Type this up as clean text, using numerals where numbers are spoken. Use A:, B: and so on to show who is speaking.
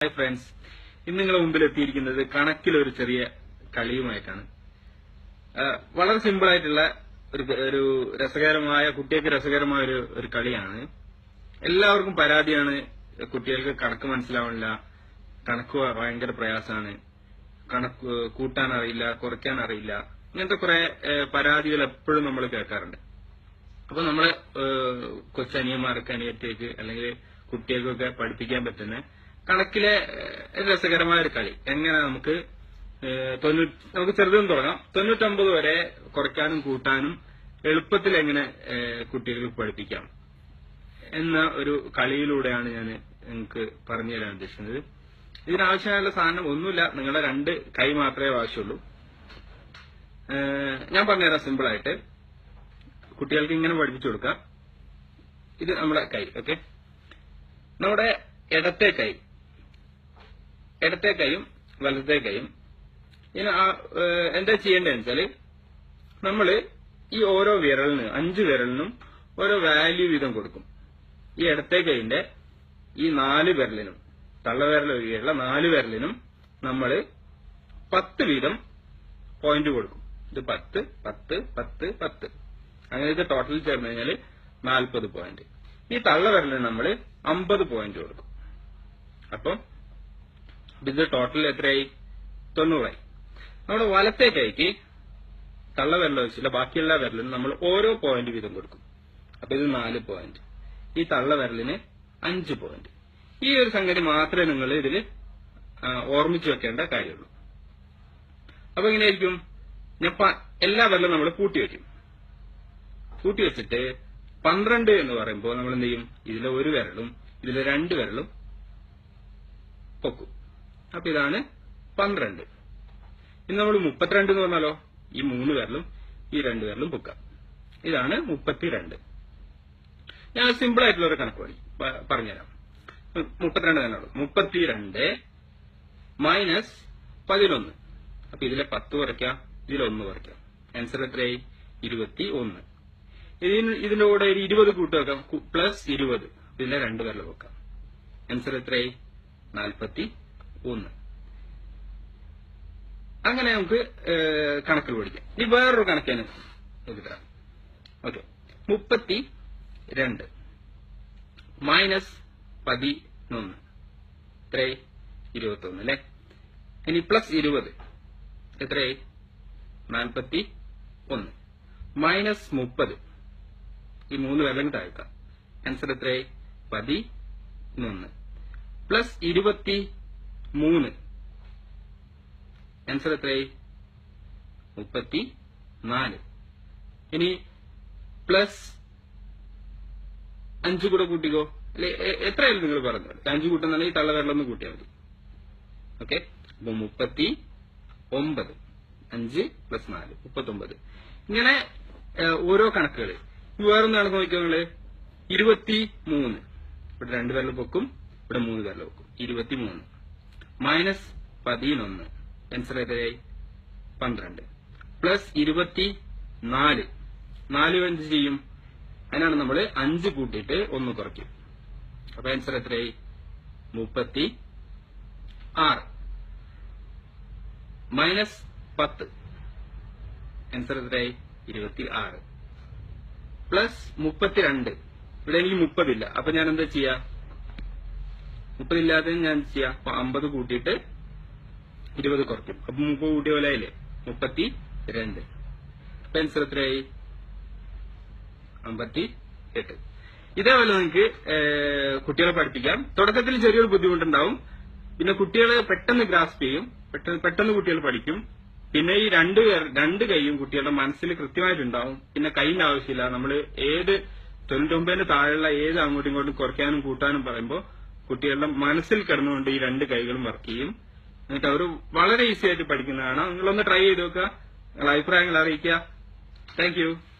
A: Hi friends, ഇന്ന് നിങ്ങളുടെ മുമ്പിൽ എത്തിയിരിക്കുന്നത് കണക്കിലൊരു ചെറിയ കളിയുമായിട്ടാണ്. വളരെ സിമ്പിൾ ആയിട്ടുള്ള ഒരു രസകരമായ കുട്ടികൾക്ക് രസകരമായ ഒരു കളിയാണ്. എല്ലാവർക്കും പരാതിയാണ്, കുട്ടികൾക്ക് കണക്ക് മനസ്സിലാവണില്ല, കണക്ക് ഭയങ്കര പ്രയാസമാണ്, കണക്ക് കൂട്ടാൻ അറിയില്ല, കുറയ്ക്കാൻ അറിയില്ല, ഇങ്ങനത്തെ കുറെ പരാതികൾ എപ്പോഴും നമ്മൾ കേൾക്കാറുണ്ട്. അപ്പൊ നമ്മള് കൊച്ചനിയന്മാർക്ക്, അനിയത്തേക്ക് അല്ലെങ്കിൽ കുട്ടികൾക്കൊക്കെ പഠിപ്പിക്കാൻ പറ്റുന്ന കണക്കിലെ രസകരമായ ഒരു കളി എങ്ങനെ നമുക്ക് ചെറുതും തുടങ്ങാം. 99 വരെ കുറയ്ക്കാനും കൂട്ടാനും എളുപ്പത്തിൽ എങ്ങനെ കുട്ടികൾക്ക് പഠിപ്പിക്കാം എന്ന ഒരു കളിയിലൂടെയാണ് ഞാൻ നിങ്ങൾക്ക് പറഞ്ഞു തരാൻ ഉദ്ദേശിക്കുന്നത്. ഇതിനാവശ്യമായുള്ള സാധനം ഒന്നുമില്ല, നിങ്ങളുടെ 2 കൈ മാത്രമേ ആവശ്യമുള്ളൂ. ഞാൻ പറഞ്ഞുതരാം സിമ്പിൾ ആയിട്ട്. കുട്ടികൾക്ക് ഇങ്ങനെ പഠിപ്പിച്ചു കൊടുക്കാം. ഇത് നമ്മുടെ കൈ. ഓക്കെ, നമ്മുടെ ഇടത്തെ കൈയും വലത്തെ കൈയും ഇനി എന്താ ചെയ്യേണ്ടതെന്ന് വെച്ചാല്, നമ്മള് ഈ ഓരോ വിരലിനും 5 വിരലിനും ഓരോ വാല്യൂ വീതം കൊടുക്കും. ഈ ഇടത്തെ കൈന്റെ ഈ 4 വിരലിനും, തള്ളവിരൽ ഒഴികെയുള്ള 4 വിരലിനും നമ്മള് 10 വീതം പോയിന്റ് കൊടുക്കും. ഇത് 10, 10, 10, 10. അങ്ങനെ ഇത് ടോട്ടൽ ചേർന്ന് കഴിഞ്ഞാൽ 40 പോയിന്റ്. ഈ തള്ളവിരലിന് നമ്മൾ 50 പോയിന്റ് കൊടുക്കും. അപ്പം ഇത് ടോട്ടൽ എത്രയായി? 90ആയി. നമ്മുടെ വലത്തെ കൈക്ക് തള്ളവിരൽ വെച്ചില്ല ബാക്കിയുള്ള വിരലിന് നമ്മൾ ഓരോ പോയിന്റ് വീതം കൊടുക്കും. അപ്പൊ ഇത് 4 പോയിന്റ്. ഈ തള്ളവിരലിന് 5 പോയിന്റ്. ഈ ഒരു സംഗതി മാത്രമേ നിങ്ങൾ ഇതിൽ ഓർമ്മിച്ചു വെക്കേണ്ട കാര്യമുള്ളൂ. അപ്പൊ എങ്ങനെയായിരിക്കും? എല്ലാ വിരലും നമ്മൾ കൂട്ടി വെച്ചിട്ട് 12 എന്ന് പറയുമ്പോൾ നമ്മൾ എന്ത് ചെയ്യും? ഇതിലെ ഒരു വിരലും ഇതിലെ 2 വിരലും പൊക്കും. അപ്പൊ ഇതാണ് 12. ഇനി നമ്മൾ 32 എന്ന് പറഞ്ഞാലോ, ഈ 3 വിരലും ഈ 2 വിരലും പൊക്കാം. ഇതാണ് 32. ഞാൻ സിമ്പിൾ ആയിട്ടുള്ള ഒരു കണക്ക് പറഞ്ഞുതരാം. 32 തന്നെ ഉള്ളൂ. 32 മൈനസ് 11. അപ്പൊ ഇതിലെ 10 കുറയ്ക്കാം, ഇതിൽ 1 കുറയ്ക്കാം. ആൻസർ എത്രയായി? 21. ഇതിന്റെ കൂടെ ഒരു 20 കൂട്ടി വെക്കാം, പ്ലസ് 20. ഇതിലെ 2 വിരൽ വെക്കാം. ആൻസർ എത്രയായി? 41. അങ്ങനെ നമുക്ക് കണക്കിൽ പഠിക്കാം. ഇനി വേറൊരു കണക്കാണ് എഴുതാം. ഓക്കെ, 32 മൈനസ് 11 എത്രയായി? 21 അല്ലെ. ഇനി പ്ലസ് 20 എത്രയായി? 41 മൈനസ് 30. ഈ 3 വിരലും താഴ്ക്കാം. ആൻസർ എത്രയായി? 11 പ്ലസ് 23. ആൻസർ എത്രയായി? 34. ഇനി പ്ലസ് 5 കൂടെ കൂട്ടിക്കോ. അല്ലെ, എത്രയായാലും നിങ്ങൾ പറഞ്ഞു 5 കൂട്ടുന്ന ഈ തള്ളവിരലൊന്ന് കൂട്ടിയാൽ മതി. ഓക്കെ, അപ്പൊ 39. 5 പ്ലസ് 4 39. ഇങ്ങനെ ഓരോ കണക്കുകൾ. വേറൊന്ന് കണക്ക് നോക്കിയോ നിങ്ങള്. 23. ഇവിടെ 2 വിരൽ പൊക്കും, ഇവിടെ 3 വിരൽ പൊക്കും. 23 മൈനസ് 11. ആൻസർ എത്രയായി? 12 പ്ലസ് 24. 4 എന്ത് ചെയ്യും? അതിനാണ് നമ്മൾ 5 കൂട്ടിയിട്ട് 1 കുറയ്ക്കും. അപ്പൊ ആൻസർ എത്രയായി? 36 മൈനസ് 10. ആൻസർ എത്രയായി? 26 പ്ലസ് 32. ഇവിടെ എനിക്ക് 30 ഇല്ല. അപ്പൊ ഞാൻ എന്താ ചെയ്യാ? 30 ഇല്ലാതെ ഞാൻ ചെയ്യാം. 50 കൂട്ടിയിട്ട് 20 കുറയ്ക്കും. അപ്പൊ 30 കൂട്ടിയ പോലെ ആയില്ലേ? 32. അപ്പൊ ആൻസർ എത്രയായി? 58. ഇതേപോലെ നിങ്ങൾക്ക് കുട്ടികളെ പഠിപ്പിക്കാം. തുടക്കത്തിൽ ചെറിയൊരു ബുദ്ധിമുട്ടുണ്ടാവും. പിന്നെ കുട്ടികളെ പെട്ടെന്ന് ഗ്രാസ്പ് ചെയ്യും, പെട്ടെന്ന് കുട്ടികൾ പഠിക്കും. പിന്നെ ഈ 2 കൈയും കുട്ടികളുടെ മനസ്സിൽ കൃത്യമായിട്ടുണ്ടാവും. പിന്നെ കൈന്റെ ആവശ്യമില്ല. നമ്മൾ ഏത് 99 താഴെയുള്ള ഏത് അങ്ങോട്ടും ഇങ്ങോട്ടും കുറയ്ക്കാനും കൂട്ടാനും പറയുമ്പോൾ കുട്ടികളുടെ മനസ്സിൽ കിടന്നുകൊണ്ട് ഈ 2 കൈകളും വർക്ക് ചെയ്യും. എന്നിട്ട് അവർ വളരെ ഈസി ആയിട്ട് പഠിക്കുന്നതാണ്. നിങ്ങളൊന്ന് ട്രൈ ചെയ്ത് നോക്കുക, നിങ്ങളുടെ അഭിപ്രായങ്ങൾ അറിയിക്കുക. Thank U.